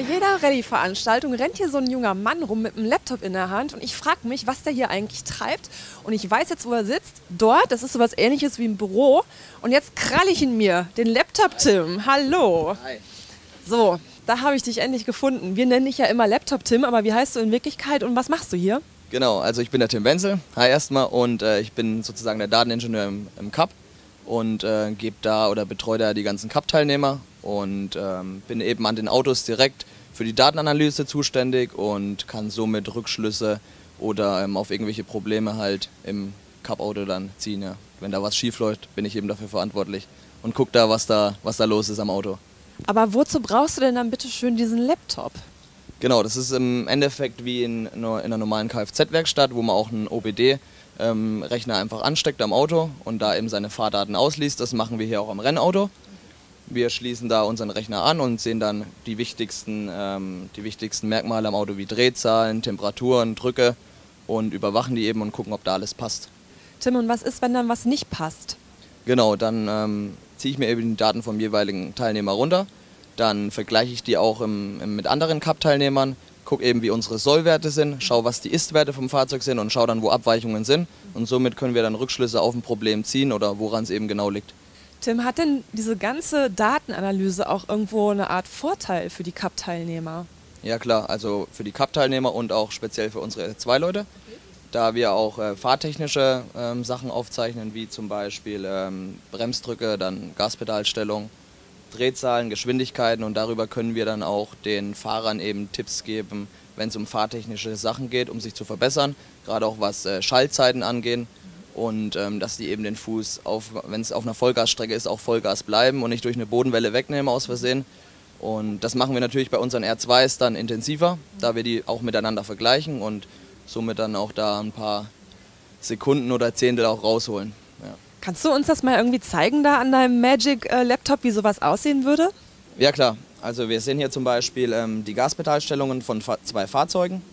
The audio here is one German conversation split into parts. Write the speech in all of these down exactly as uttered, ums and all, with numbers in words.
jeder Rallye-Veranstaltung rennt hier so ein junger Mann rum mit einem Laptop in der Hand und ich frage mich, was der hier eigentlich treibt. Und ich weiß jetzt, wo er sitzt. Dort, das ist sowas Ähnliches wie ein Büro. Und jetzt kralle ich ihn mir, den Laptop Tim. Hallo. Hi. So, da habe ich dich endlich gefunden. Wir nennen dich ja immer Laptop Tim, aber wie heißt du in Wirklichkeit und was machst du hier? Genau, also ich bin der Tim Wenzel. Hi erstmal und äh, ich bin sozusagen der Dateningenieur im, im C U P und äh, gebe da oder betreue da die ganzen C U P-Teilnehmer und ähm, bin eben an den Autos direkt für die Datenanalyse zuständig und kann somit Rückschlüsse oder ähm, auf irgendwelche Probleme halt im C U P-Auto dann ziehen. Ja. Wenn da was schief läuft, bin ich eben dafür verantwortlich und gucke da, was da, was da los ist am Auto. Aber wozu brauchst du denn dann bitte schön diesen Laptop? Genau, das ist im Endeffekt wie in, in einer normalen Kfz-Werkstatt, wo man auch einen O B D-Rechner ähm, einfach ansteckt am Auto und da eben seine Fahrdaten ausliest. Das machen wir hier auch am Rennauto. Wir schließen da unseren Rechner an und sehen dann die wichtigsten, ähm, die wichtigsten Merkmale am Auto wie Drehzahlen, Temperaturen, Drücke und überwachen die eben und gucken, ob da alles passt. Tim, und was ist, wenn dann was nicht passt? Genau, dann ähm, ziehe ich mir eben die Daten vom jeweiligen Teilnehmer runter. Dann vergleiche ich die auch im, im, mit anderen C U P-Teilnehmern, gucke eben, wie unsere Sollwerte sind, schaue, was die Ist-Werte vom Fahrzeug sind und schaue dann, wo Abweichungen sind. Und somit können wir dann Rückschlüsse auf ein Problem ziehen oder woran es eben genau liegt. Tim, hat denn diese ganze Datenanalyse auch irgendwo eine Art Vorteil für die C U P-Teilnehmer? Ja klar, also für die C U P-Teilnehmer und auch speziell für unsere R zwei Leute, da wir auch äh, fahrtechnische ähm, Sachen aufzeichnen, wie zum Beispiel ähm, Bremsdrücke, dann Gaspedalstellung, Drehzahlen, Geschwindigkeiten und darüber können wir dann auch den Fahrern eben Tipps geben, wenn es um fahrtechnische Sachen geht, um sich zu verbessern, gerade auch was äh, Schaltzeiten angeht und ähm, dass die eben den Fuß, wenn es auf einer Vollgasstrecke ist, auch Vollgas bleiben und nicht durch eine Bodenwelle wegnehmen aus Versehen. Und das machen wir natürlich bei unseren R zweis dann intensiver, da wir die auch miteinander vergleichen und somit dann auch da ein paar Sekunden oder Zehntel auch rausholen. Ja. Kannst du uns das mal irgendwie zeigen da an deinem Magic-Laptop, wie sowas aussehen würde? Ja klar, also wir sehen hier zum Beispiel ähm, die Gaspedalstellungen von fa zwei Fahrzeugen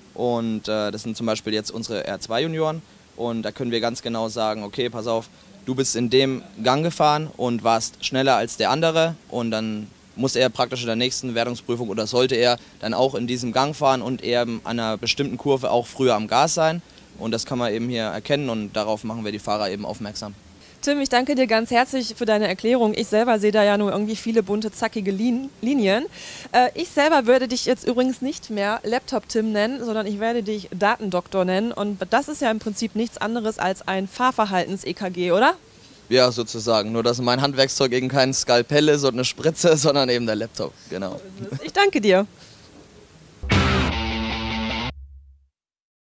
und äh, das sind zum Beispiel jetzt unsere R zwei Junioren und da können wir ganz genau sagen, okay, pass auf, du bist in dem Gang gefahren und warst schneller als der andere und dann muss er praktisch in der nächsten Wertungsprüfung oder sollte er dann auch in diesem Gang fahren und eher an einer bestimmten Kurve auch früher am Gas sein. Und das kann man eben hier erkennen und darauf machen wir die Fahrer eben aufmerksam. Tim, ich danke dir ganz herzlich für deine Erklärung. Ich selber sehe da ja nur irgendwie viele bunte, zackige Lin Linien. Äh, ich selber würde dich jetzt übrigens nicht mehr Laptop-Tim nennen, sondern ich werde dich Datendoktor nennen. Und das ist ja im Prinzip nichts anderes als ein Fahrverhaltens-E K G, oder? Ja, sozusagen. Nur, dass mein Handwerkszeug eben kein Skalpell ist und eine Spritze, sondern eben der Laptop. Genau. Ich danke dir.